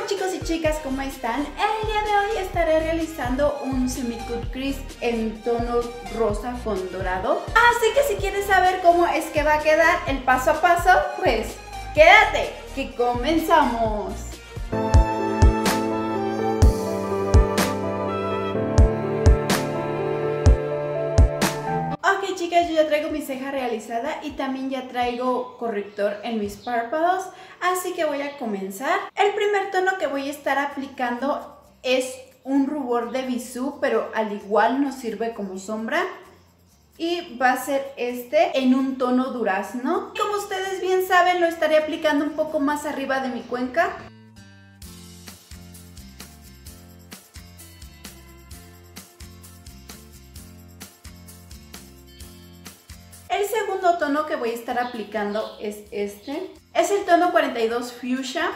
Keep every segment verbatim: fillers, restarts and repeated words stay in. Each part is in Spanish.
Hola chicos y chicas, ¿cómo están? El día de hoy estaré realizando un semi-cut crease en tono rosa con dorado. Así que si quieres saber cómo es que va a quedar el paso a paso, pues quédate, que comenzamos. Ok chicas, yo ya traigo mi ceja realizada y también ya traigo corrector en mis párpados, así que voy a comenzar. El primer tono que voy a estar aplicando es un rubor de Bisú, pero al igual nos sirve como sombra. Y va a ser este en un tono durazno. Como ustedes bien saben, lo estaré aplicando un poco más arriba de mi cuenca. El segundo tono que voy a estar aplicando es este. Es el tono cuarenta y dos Fuchsia.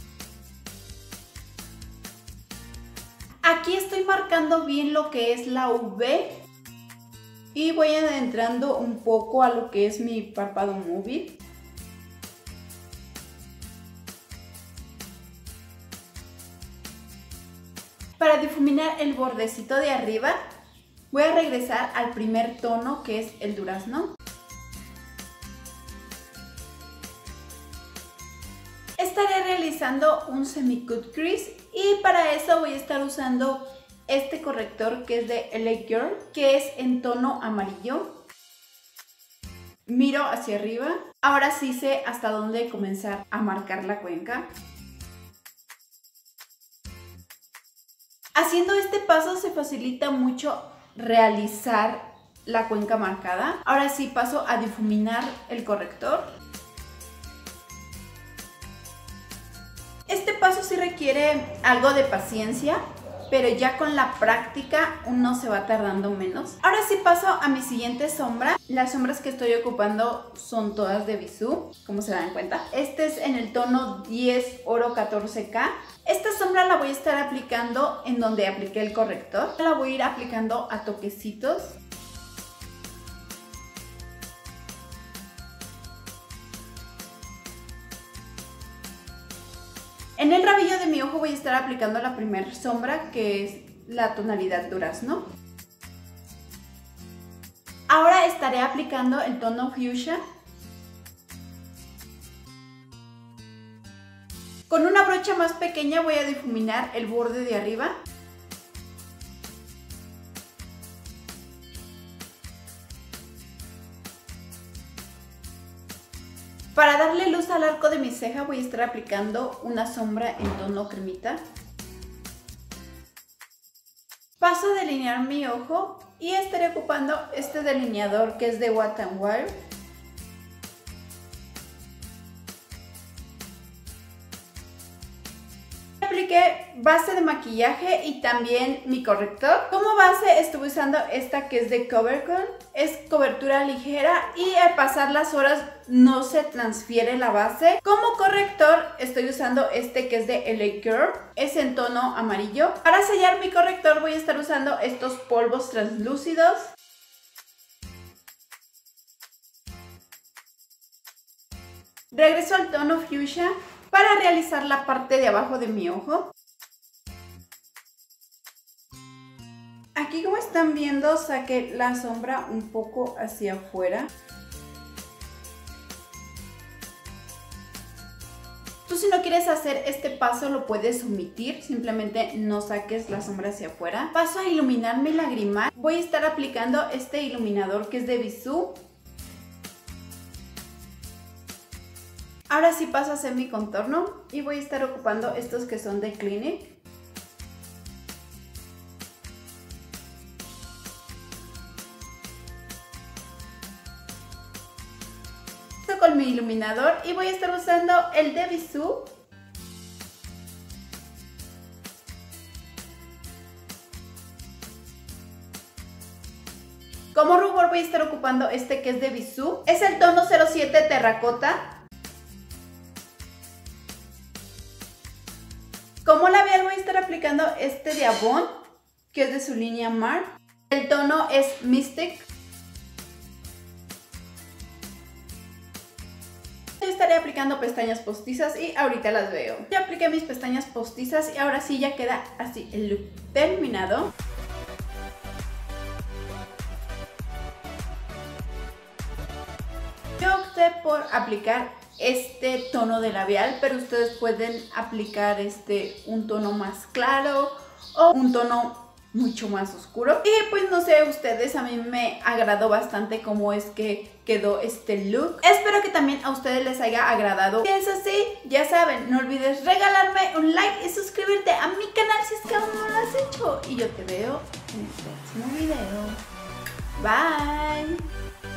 Aquí estoy marcando bien lo que es la V. Y voy adentrando un poco a lo que es mi párpado móvil. Para difuminar el bordecito de arriba, voy a regresar al primer tono, que es el durazno. Estaré realizando un semi-cut crease y para eso voy a estar usando este corrector que es de L A Girl, que es en tono amarillo. Miro hacia arriba. Ahora sí sé hasta dónde comenzar a marcar la cuenca. Haciendo este paso se facilita mucho realizar la cuenca marcada. Ahora sí paso a difuminar el corrector. Este paso sí requiere algo de paciencia, pero ya con la práctica uno se va tardando menos. Ahora sí paso a mi siguiente sombra. Las sombras que estoy ocupando son todas de Bisú, como se dan cuenta. Este es en el tono diez Oro catorce K. Esta sombra la voy a estar aplicando en donde apliqué el corrector. La voy a ir aplicando a toquecitos. En el rabillo de mi ojo voy a estar aplicando la primera sombra, que es la tonalidad durazno. Ahora estaré aplicando el tono Fuchsia. Con una brocha más pequeña voy a difuminar el borde de arriba. Para darle luz al arco de mi ceja voy a estar aplicando una sombra en tono cremita. Paso a delinear mi ojo y estaré ocupando este delineador que es de Wet n Wild. Apliqué base de maquillaje y también mi corrector. Como base estuve usando esta que es de Covercon. Es cobertura ligera y al pasar las horas no se transfiere la base. Como corrector estoy usando este que es de L A Girl. Es en tono amarillo. Para sellar mi corrector voy a estar usando estos polvos translúcidos. Regreso al tono Fuchsia para realizar la parte de abajo de mi ojo. Aquí, como están viendo, saqué la sombra un poco hacia afuera. Tú, si no quieres hacer este paso, lo puedes omitir, simplemente no saques la sombra hacia afuera. Paso a iluminar mi lagrimal. Voy a estar aplicando este iluminador que es de Bisú. Ahora sí paso a hacer mi contorno y voy a estar ocupando estos que son de Clinique. Con mi iluminador y voy a estar usando el de Bisú. Como rubor voy a estar ocupando este que es de Bisú. Es el tono cero siete Terracota. Como labial voy a estar aplicando este de Avon, que es de su línea Mar. El tono es Mystic. estaré aplicando pestañas postizas y ahorita las veo. Ya apliqué mis pestañas postizas y ahora sí ya queda así el look terminado. Yo opté por aplicar este tono de labial, pero ustedes pueden aplicar este un tono más claro o un tono mucho más oscuro. Y pues no sé ustedes, a mí me agradó bastante cómo es que quedó este look. Espero que también a ustedes les haya agradado. Si es así, ya saben, no olvides regalarme un like y suscribirte a mi canal si es que aún no lo has hecho. Y yo te veo en el próximo video. Bye.